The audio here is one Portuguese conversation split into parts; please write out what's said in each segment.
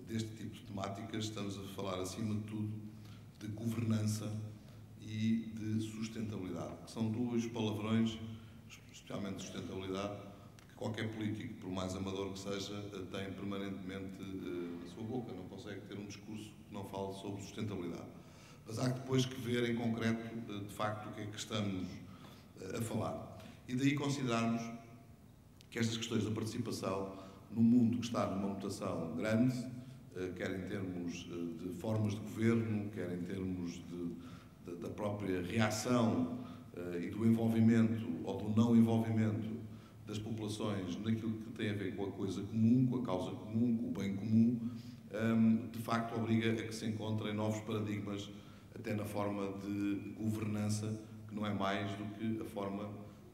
deste tipo de temáticas, estamos a falar, acima de tudo, de governança e de sustentabilidade, que são dois palavrões, especialmente sustentabilidade, que qualquer político, por mais amador que seja, tem permanentemente na sua boca. Não consegue ter um discurso que não fale sobre sustentabilidade. Mas há depois que ver em concreto, de facto, o que é que estamos a falar. E daí considerarmos que estas questões da participação, num mundo que está numa mutação grande, quer em termos de formas de governo, quer em termos da própria reação e do envolvimento ou do não envolvimento das populações naquilo que tem a ver com a coisa comum, com a causa comum, com o bem comum, de facto obriga a que se encontrem novos paradigmas, até na forma de governança, que não é mais do que a forma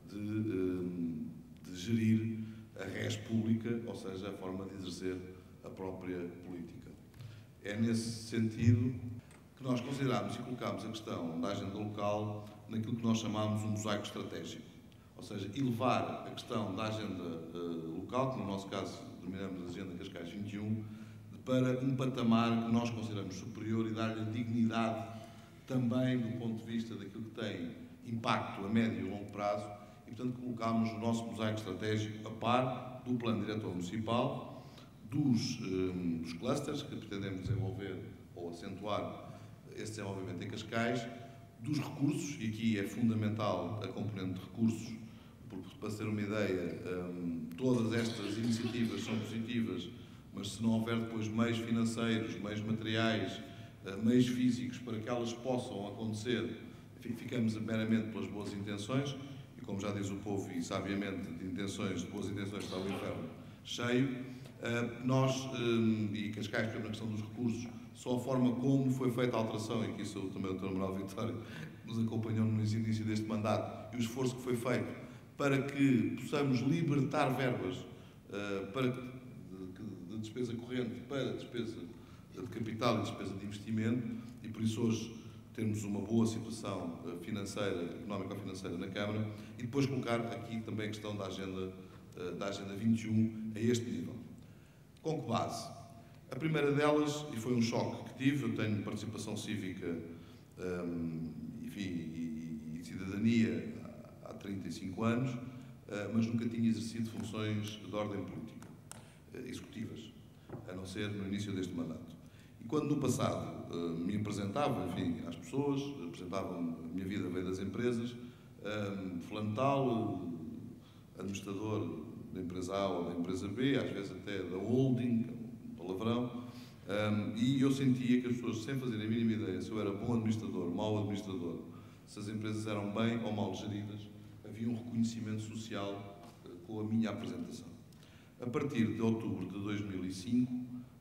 de gerir a res pública, ou seja, a forma de exercer a própria política. É nesse sentido que nós consideramos e colocamos a questão da agenda local naquilo que nós chamamos um mosaico estratégico, ou seja, elevar a questão da agenda local, que no nosso caso denominamos a Agenda Cascais 21, para um patamar que nós consideramos superior e dar-lhe dignidade também do ponto de vista daquilo que tem impacto a médio e longo prazo, e portanto colocámos o nosso mosaico estratégico a par do Plano Diretor Municipal, dos clusters que pretendemos desenvolver ou acentuar esse desenvolvimento em Cascais, dos recursos, e aqui é fundamental a componente de recursos, porque, para ter uma ideia, todas estas iniciativas são positivas, mas se não houver depois meios financeiros, meios materiais, meios físicos para que elas possam acontecer, enfim, ficamos meramente pelas boas intenções, e como já diz o povo, e sabiamente, de boas intenções está o inferno cheio. Nós, e Cascais, por exemplo, na questão dos recursos, só a forma como foi feita a alteração, e que isso também o Dr. Manuel Vitório nos acompanhou no início deste mandato, e o esforço que foi feito para que possamos libertar verbas de despesa corrente para despesa de capital e despesa de investimento, e por isso hoje termos uma boa situação financeira, económico-financeira na Câmara, e depois colocar aqui também a questão da Agenda 21 a este nível. Com que base? A primeira delas, e foi um choque que tive, eu tenho participação cívica enfim, e cidadania há 35 anos, mas nunca tinha exercido funções de ordem política, executivas, a não ser no início deste mandato. E quando no passado me apresentava, enfim, às pessoas, apresentava a minha vida veio das empresas, fulano tal, administrador da empresa A ou da empresa B, às vezes até da holding, um palavrão, e eu sentia que as pessoas, sem fazerem a mínima ideia se eu era bom administrador, mau administrador, se as empresas eram bem ou mal geridas, havia um reconhecimento social com a minha apresentação. A partir de outubro de 2005,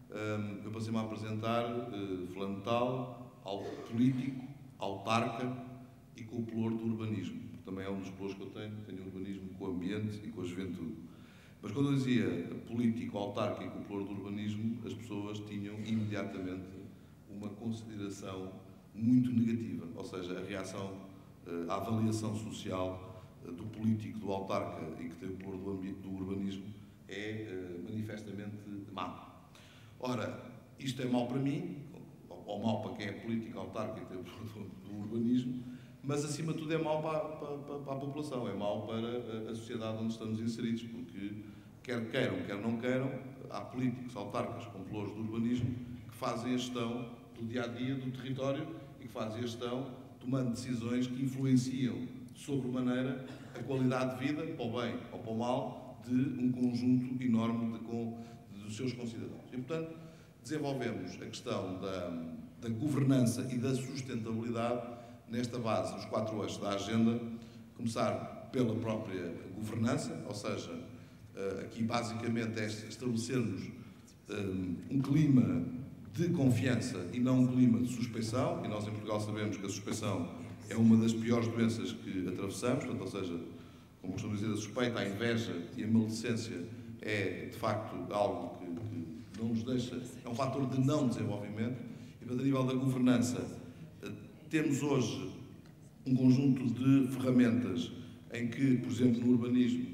eu passei-me a apresentar fulano tal, político, autarca e com o pelouro do urbanismo. Também é um dos pelouros que eu tenho urbanismo com o ambiente e com a juventude. Mas quando eu dizia político, autarca e com o pelouro do urbanismo, as pessoas tinham imediatamente uma consideração muito negativa, ou seja, a reação, a avaliação social do político, do autarca e que tem o pelouro do urbanismo é manifestamente má. Ora, isto é mau para mim, ou mau para quem é político, autarca e tem o pelouro do urbanismo, mas acima de tudo é mau para a população, é mau para a sociedade onde estamos inseridos, porque quer queiram, quer não queiram, há políticos, autarcas com pelouros do urbanismo que fazem a gestão do dia-a-dia do território e que fazem a gestão tomando decisões que influenciam sobremaneira a qualidade de vida, para o bem ou para o mal, de um conjunto enorme dos seus concidadãos. E, portanto, desenvolvemos a questão da governança e da sustentabilidade nesta base, os 4 eixos da agenda, começar pela própria governança, ou seja, aqui basicamente é estabelecermos um clima de confiança e não um clima de suspeição, e nós em Portugal sabemos que a suspeição é uma das piores doenças que atravessamos, portanto, ou seja, como costumo dizer, a suspeita, a inveja e a maledicência é, de facto, algo que não nos deixa, é um fator de não desenvolvimento, e, portanto, a nível da governança, temos hoje um conjunto de ferramentas em que, por exemplo, no urbanismo,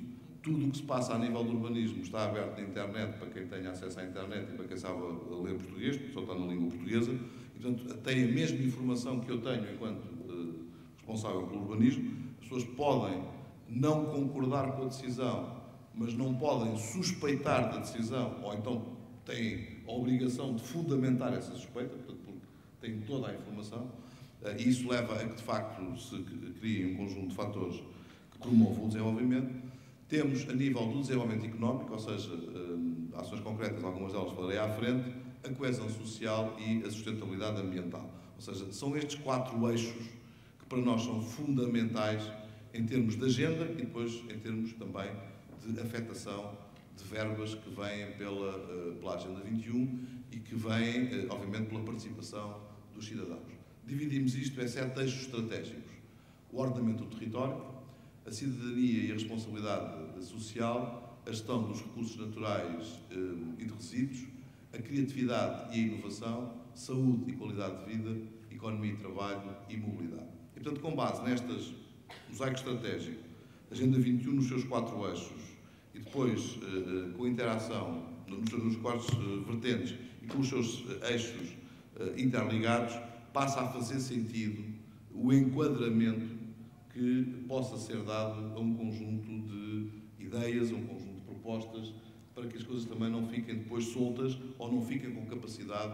tudo o que se passa a nível do urbanismo está aberto na internet para quem tenha acesso à internet e para quem sabe ler português, porque só está na língua portuguesa, e, portanto, tem a mesma informação que eu tenho enquanto responsável pelo urbanismo. As pessoas podem não concordar com a decisão, mas não podem suspeitar da decisão, ou então têm a obrigação de fundamentar essa suspeita, portanto, porque têm toda a informação, e isso leva a que, de facto, se crie um conjunto de fatores que promovam o desenvolvimento. Temos, a nível do desenvolvimento económico, ou seja, ações concretas, algumas delas falarei à frente, a coesão social e a sustentabilidade ambiental. Ou seja, são estes 4 eixos que para nós são fundamentais em termos de agenda e depois em termos também de afetação de verbas que vêm pela Agenda 21 e que vêm, obviamente, pela participação dos cidadãos. Dividimos isto em 7 eixos estratégicos. O ordenamento do território, a cidadania e a responsabilidade social, a gestão dos recursos naturais e de resíduos, a criatividade e a inovação, saúde e qualidade de vida, economia e trabalho e mobilidade. E, portanto, com base nestas mosaico estratégico, Agenda 21 nos seus 4 eixos e depois com a interação nos 4 vertentes e com os seus eixos interligados, passa a fazer sentido o enquadramento que possa ser dado a um conjunto de ideias, a um conjunto de propostas, para que as coisas também não fiquem depois soltas ou não fiquem com capacidade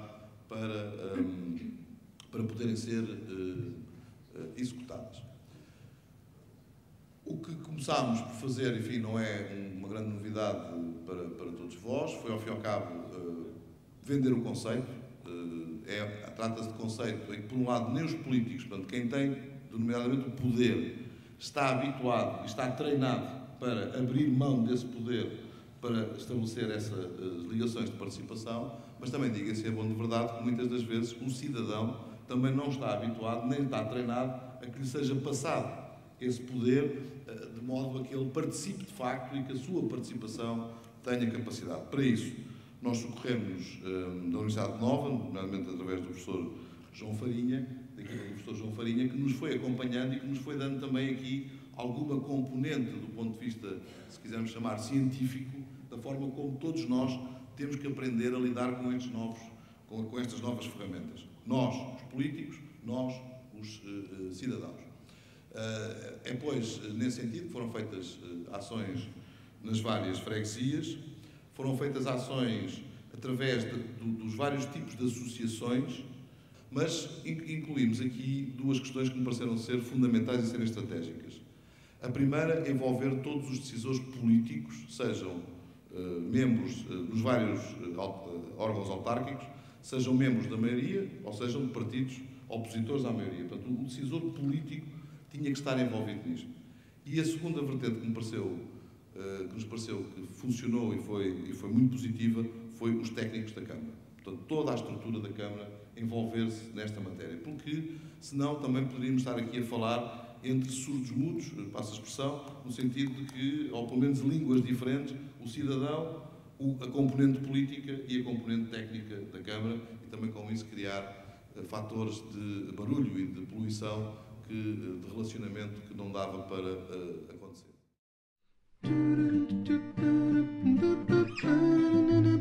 para poderem ser executadas. O que começámos por fazer, enfim, não é uma grande novidade para todos vós, foi, ao fim e ao cabo, vender o conceito. Trata-se de conceito em que, por um lado, nem os políticos, portanto, quem tem, nomeadamente, o poder, está habituado e está treinado para abrir mão desse poder para estabelecer essas ligações de participação, mas também, diga-se, é bom de verdade que muitas das vezes o cidadão também não está habituado, nem está treinado a que lhe seja passado esse poder, de modo a que ele participe de facto e que a sua participação tenha capacidade. Para isso, nós socorremos da Universidade Nova, nomeadamente através do professor João Farinha, da equipa do professor João Farinha, que nos foi acompanhando e que nos foi dando também aqui alguma componente do ponto de vista, se quisermos chamar, científico, da forma como todos nós temos que aprender a lidar com estes com estas novas ferramentas. Nós, os políticos, nós, os cidadãos. É, pois, nesse sentido que foram feitas ações nas várias freguesias, foram feitas ações através dos vários tipos de associações, mas incluímos aqui 2 questões que me pareceram ser fundamentais e serem estratégicas. A primeira é envolver todos os decisores políticos, sejam membros dos vários órgãos autárquicos, sejam membros da maioria ou sejam de partidos opositores à maioria. Portanto, o decisor político tinha que estar envolvido nisto. E a segunda vertente que nos pareceu que funcionou e foi muito positiva foi os técnicos da Câmara. Portanto, toda a estrutura da Câmara envolver-se nesta matéria, porque senão também poderíamos estar aqui a falar entre surdos mudos, passo a expressão, no sentido de que, ou pelo menos línguas diferentes, o cidadão, a componente política e a componente técnica da Câmara, e também com isso criar fatores de barulho e de poluição, de relacionamento que não dava para acontecer.